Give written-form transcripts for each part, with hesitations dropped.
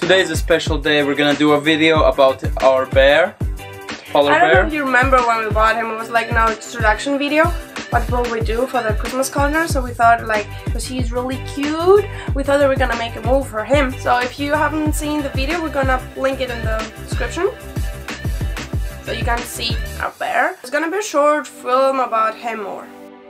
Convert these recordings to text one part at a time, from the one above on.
today is a special day. We're gonna do a video about our bear, polar bear. I don't know if you remember when we bought him. It was like an introduction video. What will we do for the Christmas calendar? So we thought, like, because he's really cute, we thought that we're gonna make a move for him. So if you haven't seen the video, we're gonna link it in the description so you can see our bear. It's gonna be a short film about him more.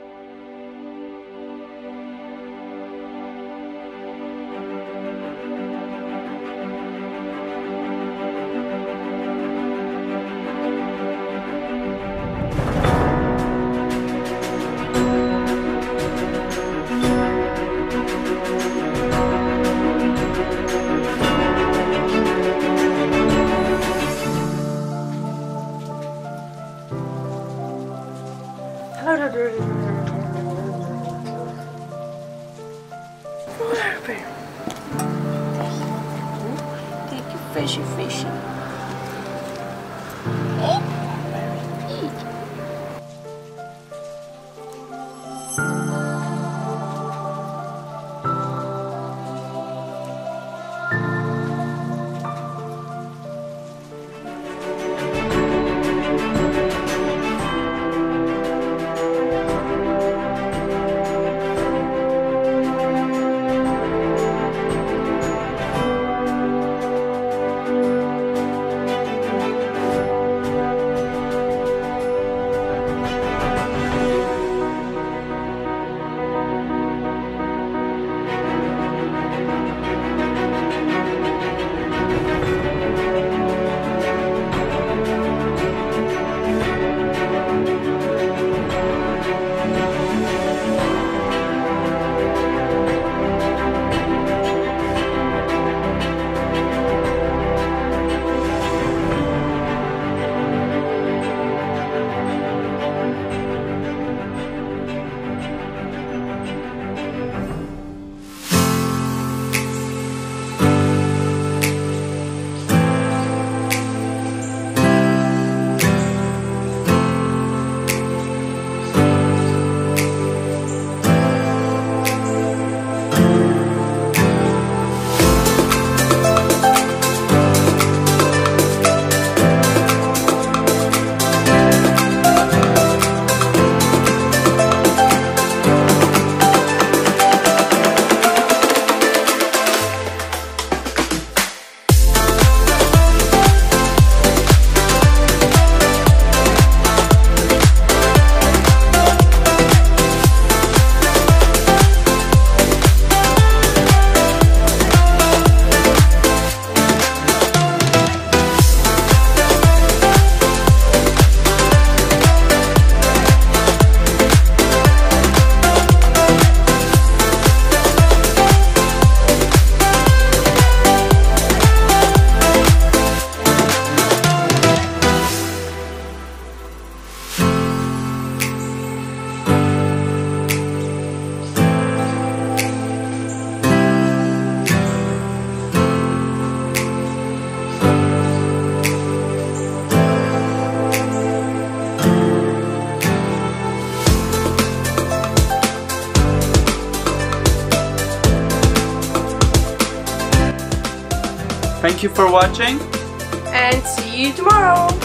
Take your fishy fishy. Thank you for watching. And see you tomorrow.